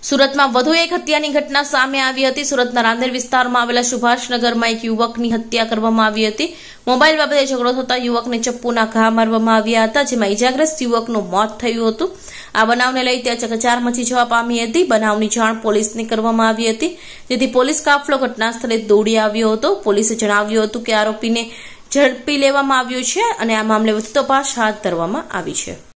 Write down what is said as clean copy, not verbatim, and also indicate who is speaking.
Speaker 1: સુરતમાં વધુ એક હત્યાની ઘટના સામે આવી હતી। સુરતના રાંદેર વિસ્તારમાં આવેલા સુભાષનગરમાં એક યુવકની હત્યા કરવામાં આવી હતી। મોબાઈલ બાબતે ઝઘડો થતા યુવકને ચપ્પુના ઘા મારવામાં આવ્યા હતા, જેમાં ઈજાગ્રસ્ત યુવકનું મોત થયું હતું। આ બનાવને લઈ ત્યાં ચકચાર મચી જવા પામી હતી। બનાવની જાણ પોલીસને કરવામાં આવી હતી, જેથી પોલીસ કાફલો ઘટના સ્થળે દોડી આવ્યો હતો। પોલીસે જણાવ્યું હતું કે આરોપીને ઝડપી લેવામાં આવ્યો છે અને આ મામલે વધુ તપાસ હાથ ધરવામાં આવી છે।